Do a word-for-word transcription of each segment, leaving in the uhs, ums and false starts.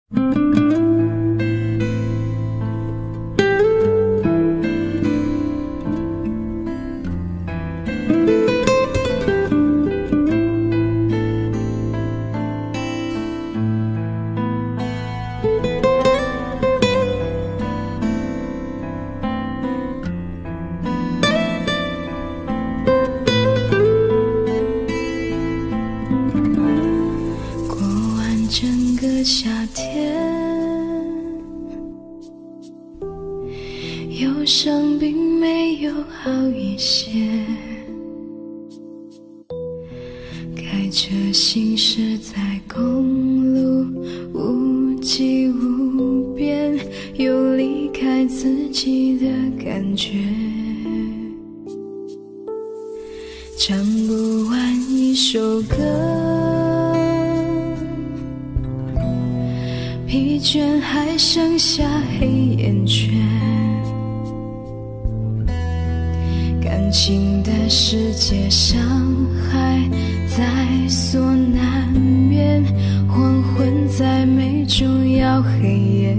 夏天，忧伤并没有好一些，开车行驶在公路，无际无边，有离开自己的感觉，唱不完一首歌，疲倦还剩下黑眼圈，感情的世界伤害在所难免，黄昏在眉中要黑夜，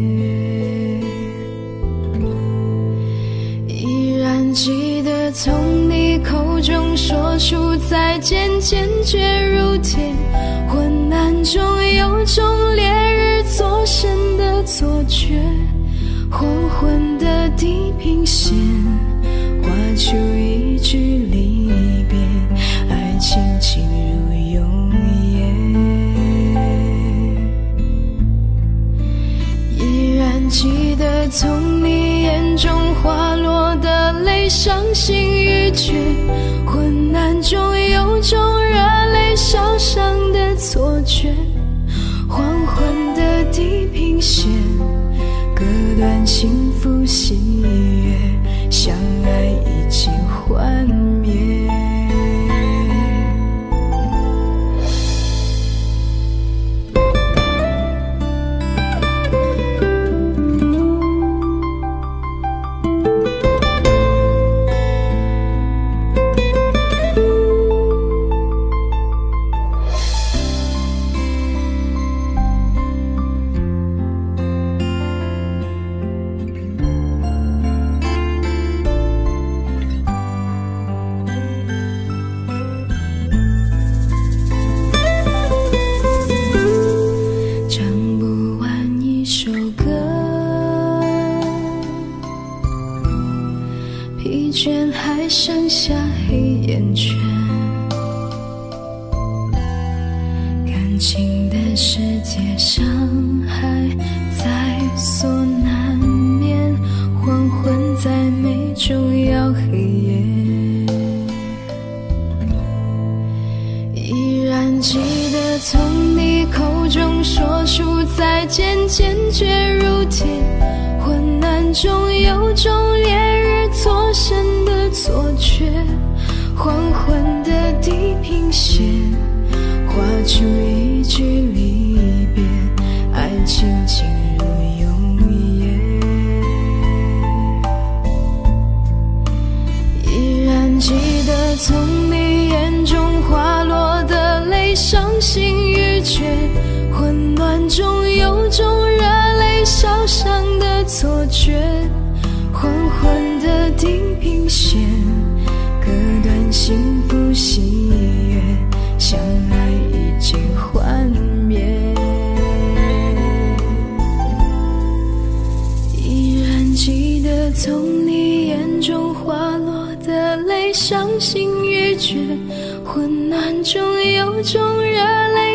依然记得从你口中说出再见，坚决如铁，昏暗中有种烈日灼身的错觉，黄昏的地平线画出一句离别，爱情进入永夜，依然记得从你眼中滑落的泪，伤心欲绝，昏暗中有种热泪烧伤的错觉，黄昏的地平线割断幸福喜悦，相爱已经幻灭。疲倦还剩下黑眼圈，感情的世界伤害在所难免，黄昏在眉中要黑夜，依然记得从你口中说出再见，坚决如铁，昏暗中有种烈日灼身的错觉，黄昏的地平线画出一句离别，爱情进入永夜，依然记得从你眼中滑落的泪，伤心欲绝，混乱中有种热泪烧伤的错觉，黄昏的地平线割断幸福喜悦，相爱已经幻灭，依然记得从你眼中滑落的泪，伤心欲绝，昏暗中有种热泪